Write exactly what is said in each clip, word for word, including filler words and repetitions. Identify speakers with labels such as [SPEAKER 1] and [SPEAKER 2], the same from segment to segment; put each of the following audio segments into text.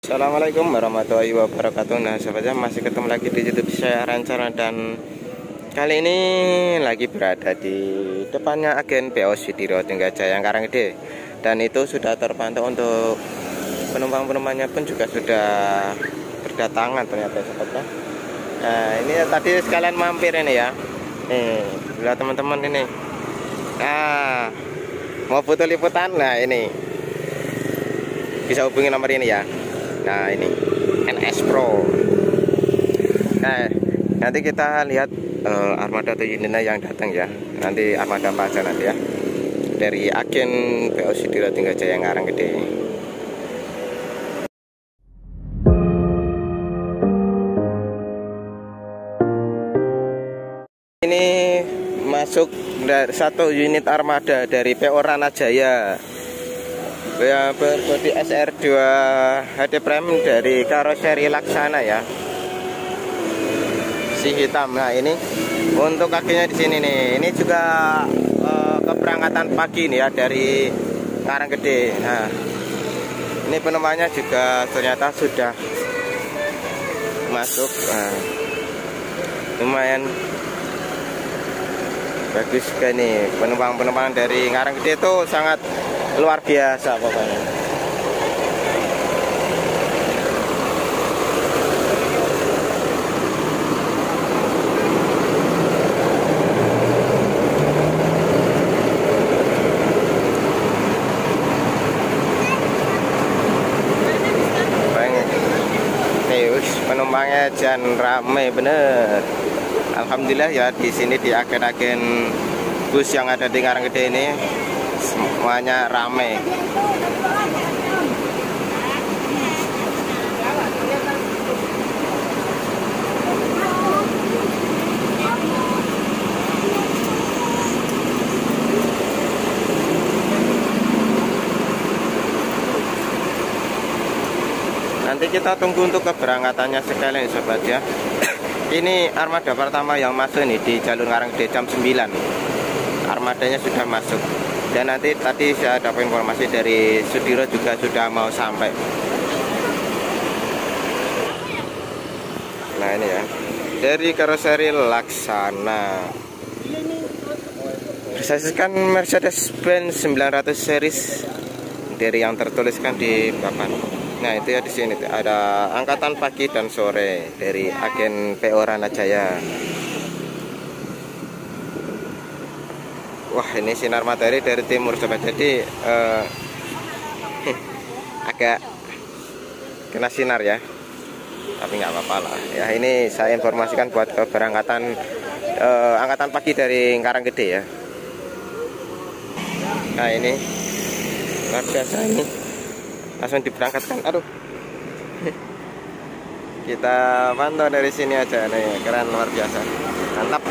[SPEAKER 1] Assalamualaikum warahmatullahi wabarakatuh. Nah sahabatnya, masih ketemu lagi di YouTube saya Rencana, dan kali ini lagi berada di depannya agen P O Sudiro Tinggajaya Karanggede, dan itu sudah terpantau untuk penumpang-penumpangnya pun juga sudah berdatangan ternyata sahabatnya. Nah ini tadi sekalian mampir ini ya, nih lihat teman-teman ini. Nah mau foto liputan, nah ini bisa hubungi nomor ini ya. Nah ini N S Pro. Nah nanti kita lihat uh, armada atau unitnya yang datang ya. Nanti armada apa aja nanti ya, dari agen P O Sudiro Tinggajaya Karanggede. Ini masuk satu unit armada dari P O Ranajaya ya, berbodi S R dua H D Prime dari karoseri Laksana ya, si hitam. Nah ini untuk kakinya di sini nih, ini juga uh, keberangkatan pagi nih ya dari Karanggede. Nah ini penumpangnya juga ternyata sudah masuk. Nah, lumayan bagus kan nih, penumpang-penumpang dari Karanggede itu sangat luar biasa pokoknya. Banyak nih, penumpangnya jangan rame bener. Alhamdulillah ya, di sini di agen-agen bus yang ada di Karanggede ini semuanya ramai. Nanti kita tunggu untuk keberangkatannya sekalian sobat ya. Ini armada pertama yang masuk nih di jalur Karanggede jam sembilan. Armadanya sudah masuk. Dan nanti tadi saya dapat informasi dari Sudiro juga sudah mau sampai. Nah ini ya, dari karoseri Laksana, bersasiskan Mercedes-Benz sembilan ratus series dari yang tertuliskan di papan. Nah itu ya, di sini ada angkatan pagi dan sore dari agen P O Ranajaya. Wah ini sinar matahari dari timur sobat, jadi uh, agak kena sinar ya, tapi nggak apa-apa lah ya. Ini saya informasikan buat keberangkatan uh, angkatan pagi dari Karanggede ya. Nah ini luar biasa, ini langsung diberangkatkan. Aduh, kita pantau dari sini aja nih, keren luar biasa, mantap.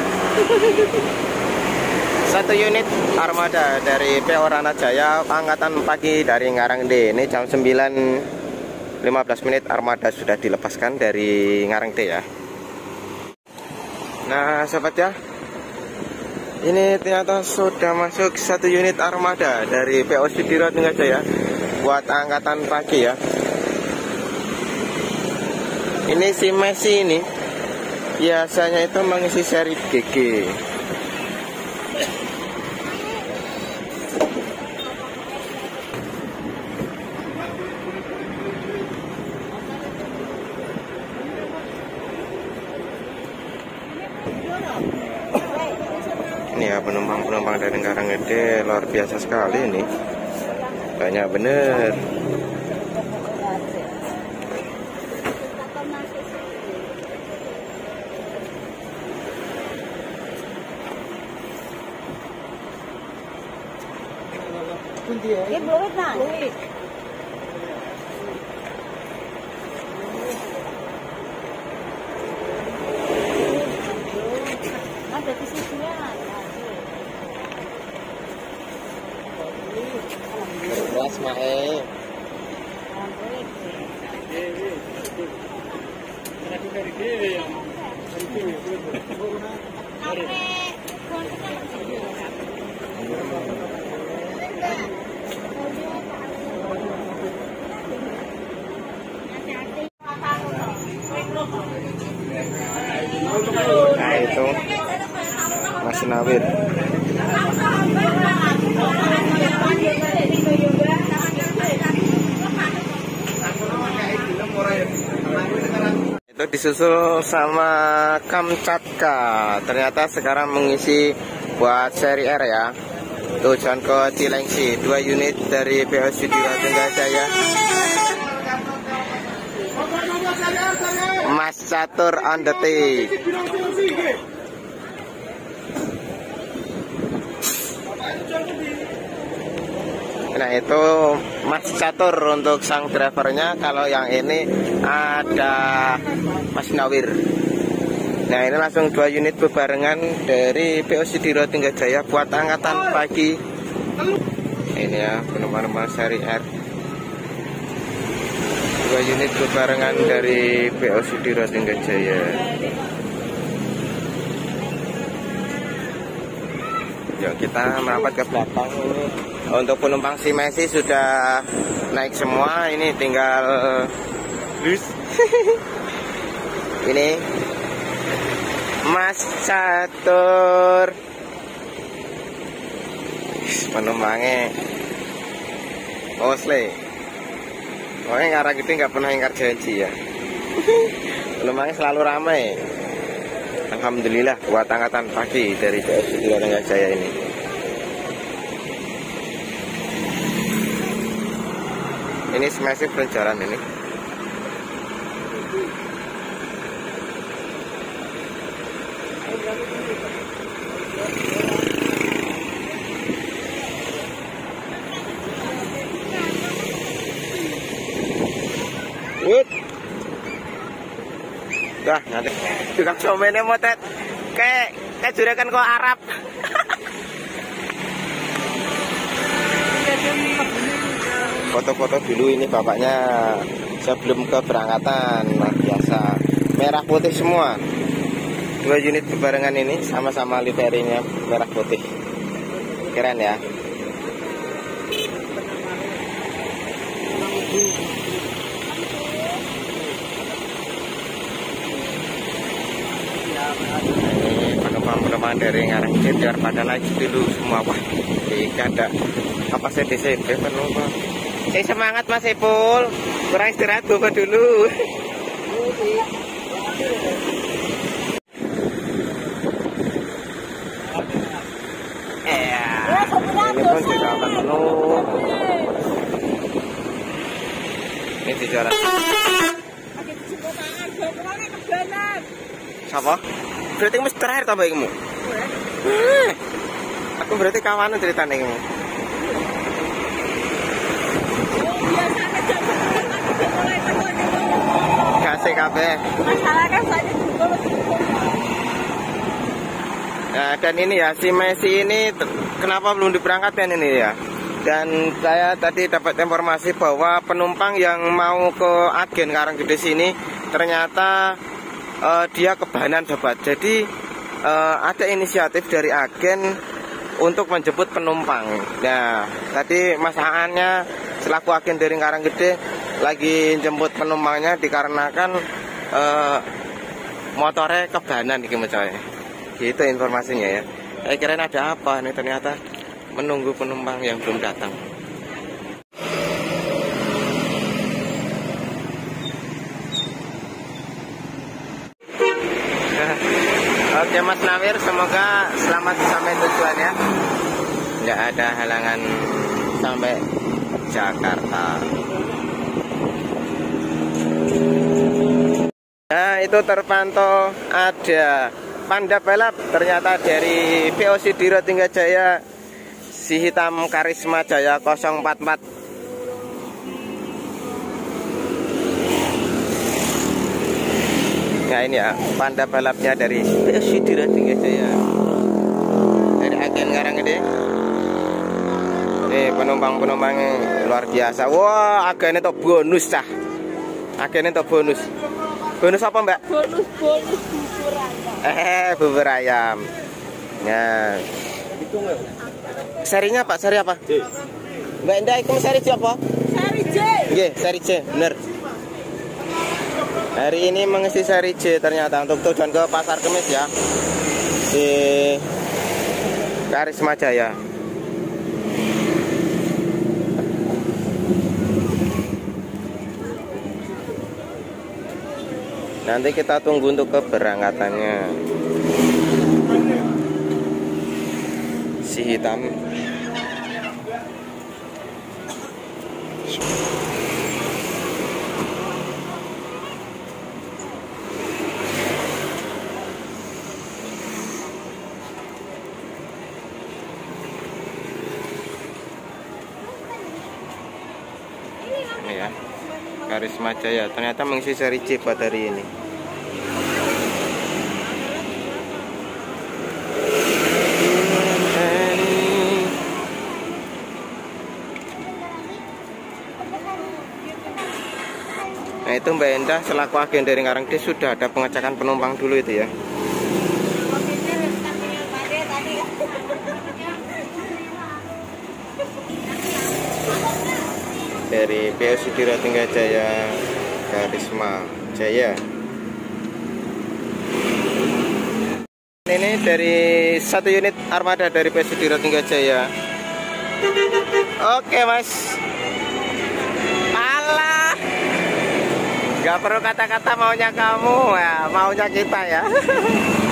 [SPEAKER 1] Satu unit armada dari P O Ranajaya angkatan pagi dari Karanggede. Ini jam sembilan lima belas menit armada sudah dilepaskan dari Karanggede ya. Nah sahabat ya, ini ternyata sudah masuk satu unit armada dari P O Sudiro Tinggajaya buat angkatan pagi ya. Ini si Messi ini biasanya itu mengisi seri G G. Ini ya, penumpang-penumpang dari Karanggede luar biasa sekali ini, banyak bener. Beras mae. Mas Nawir. Itu disusul sama Kamchatka. Ternyata sekarang mengisi buat seri R ya. Tujuan ke Cilengsi, dua unit dari P O Sudiro Tenggajaya. Mas Catur on the take. Nah itu Mas Catur untuk sang drivernya. Kalau yang ini ada Mas Nawir. Nah ini langsung dua unit bebarengan dari P O Sudiro Tenggajaya buat angkatan pagi. Ini ya penumpang-penumpang seri R. Dua unit bebarengan dari P O Sudiro Tenggajaya. Yuk kita merapat ke belakang ini. Untuk penumpang si Messi sudah naik semua. Ini tinggal ini Mas Catur. Penumpangnya Osle. Pokoknya ngarang gitu nggak pernah ingkar janji ya. Penumpangnya selalu ramai. Alhamdulillah buat angkatan pagi dari P O Sudiro Tenggajaya ini. Ini semesif berjalan ini. Wut. Dah, nanti juga comene motet. Kayak kayak juragan kok Arab. Foto-foto dulu ini bapaknya sebelum keberangkatan, luar biasa. Merah putih semua. Dua unit bebarengan ini sama-sama liverinya merah putih. Keren ya. Ini penumpang-penumpang dari Ngarang Jetiar pada naik dulu semua. Wah, ini ada apa sih D C P penumpang. Eh semangat Mas Ipul, kurang istirahat bapak dulu. Eh, ini pun juga akan penuh. Ini di jalan. Siapa? Berarti kamu terakhir tambah kamu. Aku berarti kawanan ceritanya kamu. Kasih kabeh. Nah, dan ini ya si Messi ini kenapa belum diberangkatkan ini ya? Dan saya tadi dapat informasi bahwa penumpang yang mau ke agen Karanggede sini ternyata uh, dia kebahanan sobat. Jadi uh, ada inisiatif dari agen untuk menjemput penumpang. Nah, tadi Mas Aannya selaku agen dari Karanggede lagi jemput penumpangnya dikarenakan uh, motornya kebanan iki mecoy. Gitu informasinya ya. Saya kira ada apa nih, ternyata menunggu penumpang yang belum datang. Oke Mas Nawir, semoga selamat sampai tujuan ya. Tidak ada halangan sampai Jakarta. Nah itu terpantau ada panda balap ternyata dari P O Sudiro Tenggajaya, si hitam Karisma Jaya nol empat empat. Nah ini ya panda balapnya dari P O Sudiro Tenggajaya dari agen Karanggede. Nih penumpang-penumpang luar biasa. Wah agennya tuh bonus cah. Agennya tuh bonus. Bonus apa mbak?
[SPEAKER 2] Bonus bonus bubur ayam.
[SPEAKER 1] Eh bubur ayam. Nah. Serinya pak, seri apa? C. Mbak Indah itu seri apa?
[SPEAKER 2] Seri C.
[SPEAKER 1] Nggih, seri C, bener. Hari ini mengisi seri C ternyata untuk tujuan ke Pasar Kemis ya. Di Karisma Jaya. Nanti kita tunggu untuk keberangkatannya. Si hitam. Ini ya, Karisma Jaya. Ternyata mengisi seri C buat hari ini. Nah itu Mbak Endah selaku agen dari Karangde sudah ada pengecekan penumpang dulu itu ya. Dari P O Sudiro Tinggajaya Karisma Jaya. Ini dari satu unit armada dari P O Sudiro Tinggajaya. Oke Mas. Alah, nggak perlu kata-kata maunya kamu ya, maunya kita ya.